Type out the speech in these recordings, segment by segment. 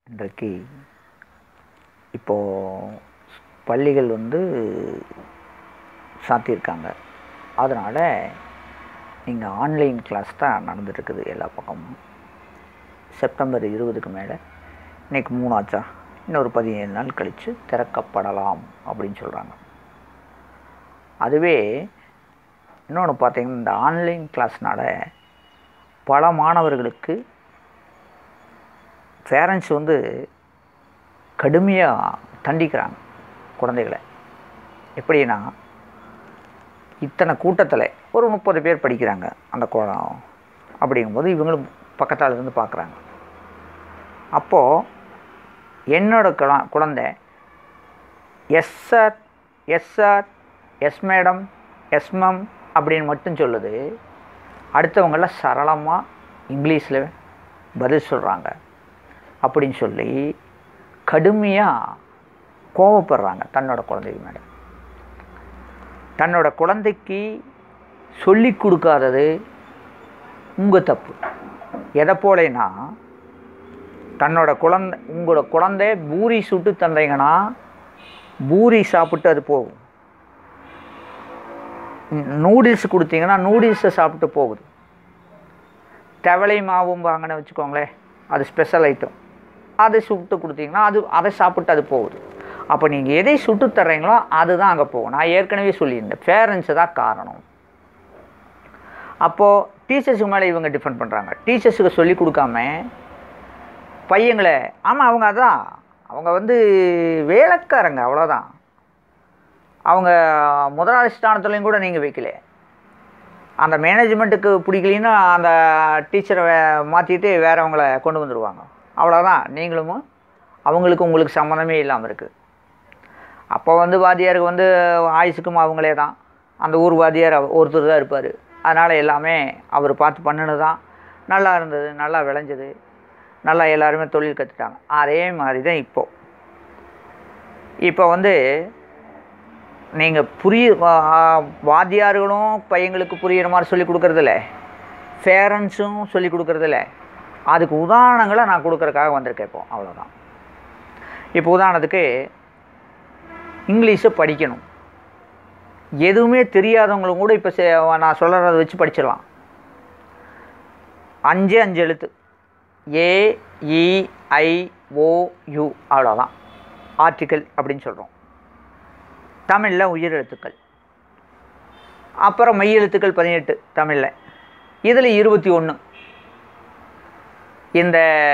இன்றைக்கு இப்போது பள்ளிகள் சாத்தியிருக்காங்க. அதனால் இங்கே ஆன்லைன் கிளாஸ் தான் நடந்துகிட்ருக்குது எல்லா பக்கமும். செப்டம்பர் 20க்கு மேலே, இன்றைக்கி 3 ஆச்சா, இன்னொரு 17 நாள் கழித்து திறக்கப்படலாம் அப்படின்னு சொல்கிறாங்க. அதுவே இன்னொன்று பார்த்திங்கன்னா, இந்த ஆன்லைன் கிளாஸ்னால் பல மாணவர்களுக்கு பேரண்ட்ஸ் கடுமையாக தண்டிக்கிறாங்க குழந்தைகளை. எப்படின்னா, இத்தனை கூட்டத்தில் ஒரு 30 பேர் படிக்கிறாங்க அந்த அப்படிங்கும்போது இவங்களும் பக்கத்தால் இருந்து பார்க்குறாங்க. அப்போது என்னோட குழந்தை yes sir, yes sir, yes madam, yes ma'am அப்படின்னு மட்டும் சொல்லுது. அடுத்தவங்களாம் சரளமாக இங்கிலீஷில் பதில் சொல்கிறாங்க அப்படின்னு சொல்லி கடுமையாக கோபப்படுறாங்க தன்னோட குழந்தைக்கு மேலே. தன்னோட குழந்தைக்கு சொல்லி கொடுக்காதது உங்கள் தப்பு. எதை போலேன்னா, உங்களோட குழந்தை பூரி சுட்டு தந்தீங்கன்னா பூரி சாப்பிட்டு அது போகும். நூடுல்ஸ் கொடுத்தீங்கன்னா நூடுல்ஸை சாப்பிட்டு போகுது. தவளை மாவும் வாங்கன்னு வச்சுக்கோங்களேன், அது ஸ்பெஷல் ஐட்டம். அதை சுட்டு கொடுத்தீங்கன்னா அதை சாப்பிட்டு அது போகுது. அப்போ நீங்கள் எதை சுட்டு தர்றீங்களோ அதுதான் அங்கே போகும். நான் ஏற்கனவே சொல்லியிருந்தேன், பேரண்ட்ஸு தான் காரணம். அப்போது டீச்சர்ஸுக்கு மேலே இவங்க டிஃபெண்ட் பண்ணுறாங்க. டீச்சர்ஸுக்கு சொல்லி கொடுக்காம பையங்களை, ஆமாம் அவங்க வேலைக்காரங்க, அவ்வளோதான். அவங்க முதலாளி ஸ்தானத்துலேயும் கூட நீங்கள் வைக்கல. அந்த மேனேஜ்மெண்ட்டுக்கு பிடிக்கலின்னா அந்த டீச்சரை மாற்றிட்டு வேறவங்கள கொண்டு வந்துடுவாங்க, அவ்வளோதான். நீங்களும் அவங்களுக்கும் உங்களுக்கு சம்மந்தமே இல்லாமல் இருக்குது. அப்போ வாத்தியாருக்கு ஆயுசுக்கும் அவங்களே தான். அந்த ஊர் வாத்தியார் ஒருத்தர் தான் இருப்பார். அதனால் எல்லாமே அவர் பார்த்து பண்ணினது தான். நல்லா இருந்தது, நல்லா விளைஞ்சது, நல்லா எல்லாருமே தொழில் கற்றுட்டாங்க. அதே மாதிரி தான் இப்போ நீங்கள் வாத்தியார்களும் பையங்களுக்கு புரிகிற மாதிரி சொல்லி கொடுக்குறதில்ல, பேரண்ட்ஸும் சொல்லி கொடுக்குறதில்ல. அதுக்கு உதாரணங்களை நான் கொடுக்குறதுக்காக வந்திருக்கேன் இப்போ, அவ்வளோதான். இப்போ உதாரணத்துக்கு இங்கிலீஷை படிக்கணும். எதுவுமே தெரியாதவங்களும் கூட இப்போ நான் சொல்கிறத வச்சு படிச்சிடலாம். 5 எழுத்து AEIOU, அவ்வளோதான் ஆர்டிக்கல் அப்படின்னு சொல்கிறோம். தமிழில் உயிர் எழுத்துக்கள், அப்புறம் மெய் எழுத்துக்கள் 18 தமிழில். இதில் 21. இந்த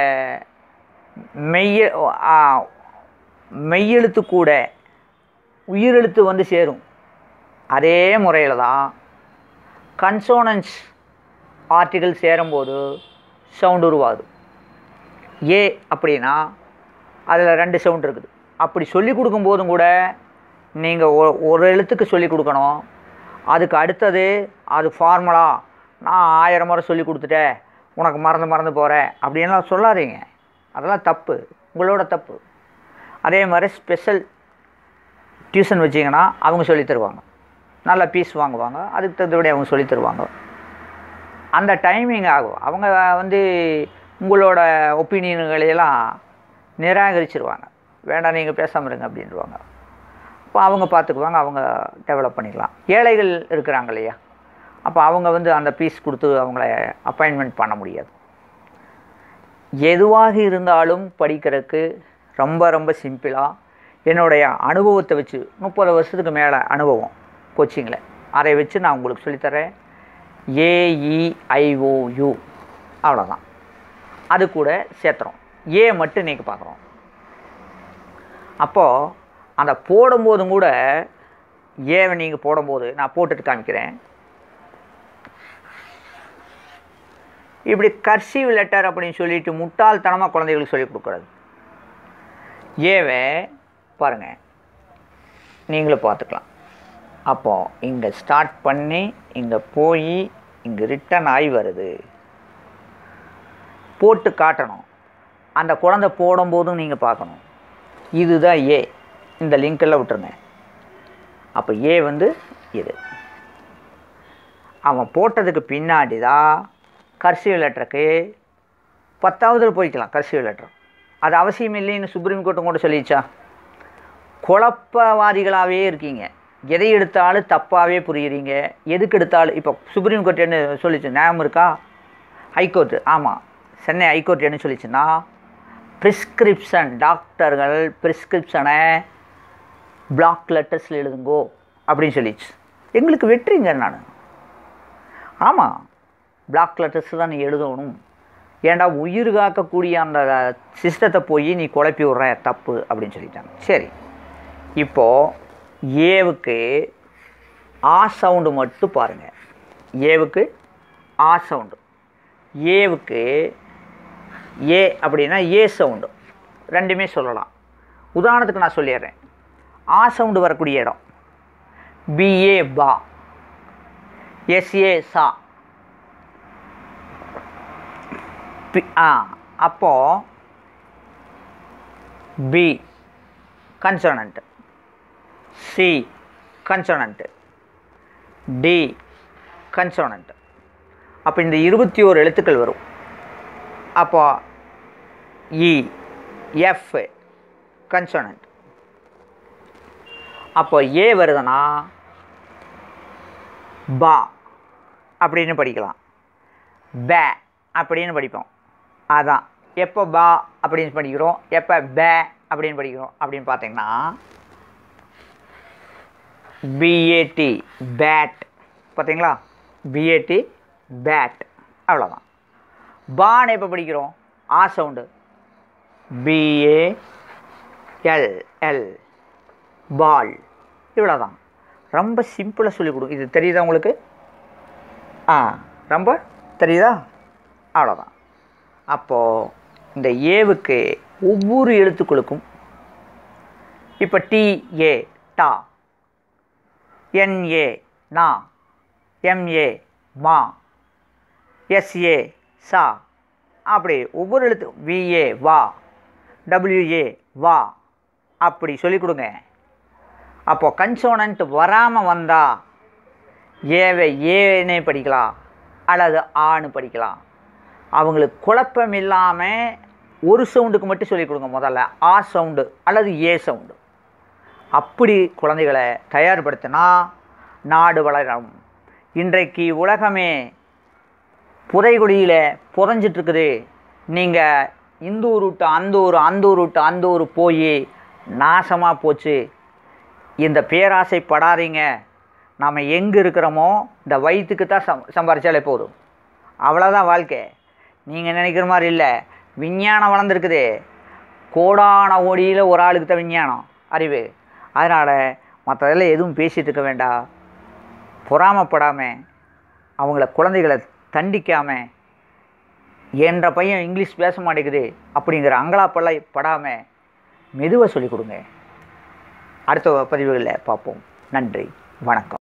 மெய்யெழுத்து கூட உயிரெழுத்து சேரும். அதே முறையில் தான் கன்சோனன்ஸ் ஆர்டிக்கல் சேரும்போது சவுண்டு உருவாகுது. ஏ அப்படின்னா அதில் 2 சவுண்ட் இருக்குது. அப்படி சொல்லி கொடுக்கும்போதும் கூட நீங்கள் ஒரு எழுத்துக்கு சொல்லி கொடுக்கணும். அதுக்கு அடுத்தது அது ஃபார்முலா, நான் 1000 முறை சொல்லி கொடுத்துட்டேன், உனக்கு மறந்து போகிறேன் அப்படின்லாம் சொல்லாதீங்க. அதெல்லாம் தப்பு, உங்களோட தப்பு. அதே மாதிரி ஸ்பெஷல் டியூஷன் வச்சிங்கன்னா அவங்க சொல்லி தருவாங்க, நல்லா பீஸ் வாங்குவாங்க, அதுக்கு தகுந்தபடி அவங்க சொல்லி தருவாங்க. அந்த டைமிங் ஆகும். அவங்க உங்களோட ஒப்பீனியன்களையெல்லாம் நிராகரிச்சிருவாங்க. வேண்டாம், நீங்கள் பேசாமல் இருங்க அப்படின்வாங்க. அப்போ அவங்க பார்த்துக்குவாங்க, அவங்க டெவலப் பண்ணிக்கலாம். ஏழைகள் இருக்கிறாங்க இல்லையா, அப்போ அவங்க அந்த பீஸ் கொடுத்து அவங்கள அப்பாயின்மெண்ட் பண்ண முடியாது. எதுவாக இருந்தாலும் படிக்கிறதுக்கு ரொம்ப சிம்பிளாக என்னுடைய அனுபவத்தை வச்சு, 30 வருஷத்துக்கு மேலே அனுபவம் கோச்சிங்கில், அதை வச்சு நான் உங்களுக்கு சொல்லித்தரேன். AEIOU, அவ்வளோதான். அது கூட சேர்த்துறோம். ஏ மட்டும் நீங்கள் பார்க்குறோம். அப்போது அந்த போடும்போதும் கூட ஏவை நீங்கள் போடும்போது, நான் போட்டுட்டு காமிக்கிறேன். இப்படி கர்சிவ் லெட்டர் அப்படின்னு சொல்லிட்டு முட்டாள்தனமாக குழந்தைகளுக்கு சொல்லிக் கொடுக்குறது. ஏவை பாருங்கள், நீங்களும் பார்த்துக்கலாம். அப்போது இங்கே ஸ்டார்ட் பண்ணி இங்கே போய் இங்கே ரிட்டன் ஆகி வருது. போட்டு காட்டணும். அந்த குழந்தை போடும்போதும் நீங்கள் பார்க்கணும். இதுதான் ஏ. இந்த லிங்க்கெல்லாம் விட்டுருங்க. அப்போ ஏ இது. அவன் போட்டதுக்கு பின்னாடி தான் கர்சிவ் லெட்டருக்கு 10வது போய்க்கலாம். கர்சிவ் லெட்டர் அது அவசியம் இல்லைன்னு சுப்ரீம் கோர்ட்டும் கூட சொல்லிச்சா? குழப்பவாதிகளாகவே இருக்கீங்க, எதை எடுத்தாலும் தப்பாகவே புரியுறீங்க, எதுக்கு எடுத்தாலும். இப்போ சுப்ரீம் கோர்ட் என்ன சொல்லிச்சு ஞாபகம் இருக்கா? ஹைகோர்ட்டு, ஆமாம், சென்னை ஹைகோர்ட் என்ன சொல்லிச்சுன்னா, ப்ரிஸ்கிரிப்ஷன், டாக்டர்கள் ப்ரிஸ்கிரிப்ஷனை பிளாக் லெட்டர்ஸில் எழுதுங்கோ அப்படின்னு சொல்லிச்சு. எங்களுக்கு வெற்றிங்க. நான் ஆமாம், பிளாக் லெட்டர்ஸ் தான் நீ எழுதணும். ஏன்டா உயிர் காக்கக்கூடிய அந்த சிஸ்டத்தை போய் நீ குழப்பி விட்ற, தப்பு அப்படின்னு சொல்லிட்டாங்க. சரி, இப்போது ஏவுக்கு ஆ சவுண்டு மட்டும் பாருங்கள். ஏவுக்கு ஆ சவுண்டு, ஏவுக்கு ஏ அப்படின்னா ஏ சவுண்டு, ரெண்டுமே சொல்லலாம். உதாரணத்துக்கு நான் சொல்லிடுறேன். ஆ சவுண்டு வரக்கூடிய இடம் பிஏ பா, எஸ்ஏ சா. அப்போது B consonant, C consonant, D consonant. அப்போ இந்த 21 எழுத்துக்கள் வரும். அப்போ இ எஃப் கன்சோனன்ட். அப்போ ஏ வருதுன்னா பா அப்படின்னு படிக்கலாம், பே அப்படின்னு படிப்போம். அதான் எப்போ பா அப்படின்னு படிக்கிறோம், எப்போ பே அப்படின்னு படிக்கிறோம் அப்படின்னு பார்த்தீங்கன்னா பிஏடி பேட், பார்த்தீங்களா? பிஏடி பேட், அவ்வளோதான். பான் எப்போ படிக்கிறோம்? ஆ சவுண்டு, பிஏஎல்எல் பால், இவ்வளோதான். ரொம்ப சிம்பிளாக சொல்லிக் கொடுக்கும். இது தெரியுதா உங்களுக்கு? ரொம்ப தெரியுதா? அவ்வளோதான். அப்போது இந்த ஏவுக்கு ஒவ்வொரு எழுத்துக்களுக்கும் இப்போ டிஏ டா, என்ஏ நா, எம்ஏ மா, எஸ்ஏ சா, அப்படி ஒவ்வொரு எழுத்து, விஏ வா, டபிள்யூஏ வா, அப்படி சொல்லிக் கொடுங்க. அப்போது கன்சோனன்ட் வராமல் வந்தால் ஏவை ஏன்னு படிக்கலாம் அல்லது ஆன்னு படிக்கலாம். அவங்களுக்கு குழப்பம் இல்லாமல் ஒரு சவுண்டுக்கு மட்டும் சொல்லிக் கொடுங்க. முதல்ல ஆ சவுண்டு அல்லது ஏ சவுண்டு. அப்படி குழந்தைகளை தயார்படுத்தினா நாடு வளரும். இன்றைக்கு உலகமே புதைகுழியில் புதைஞ்சிட்ருக்குது. நீங்கள் இந்த ஊர் விட்டு அந்த ஊர், அந்த ஊர் விட்டு அந்த ஊர் போய் நாசமாக போச்சு. இந்த பேராசைப்படாதீங்க. நாம் எங்கே இருக்கிறோமோ இந்த வயிற்றுக்கு தான் சம்பாரிச்சாலே போதும், அவ்வளோதான் வாழ்க்கை. நீங்கள் நினைக்கிற மாதிரி இல்லை. விஞ்ஞானம் வளர்ந்துருக்குது. கோடான ஓடியில் ஒரு ஆளுக்கு தான் விஞ்ஞானம், அறிவு. அதனால் மற்றதெல்லாம் எதுவும் பேசிகிட்டு இருக்க வேண்டாம். பொறாமப்படாமல், அவங்கள குழந்தைகளை தண்டிக்காமல், என்ற பையன் இங்கிலீஷ் பேச மாட்டேங்குது அப்படிங்கிற அங்கலாப்பெல்லாம் படாமல் மெதுவாக சொல்லிக் கொடுங்க. அடுத்த பதிவுகளில் பார்ப்போம். நன்றி, வணக்கம்.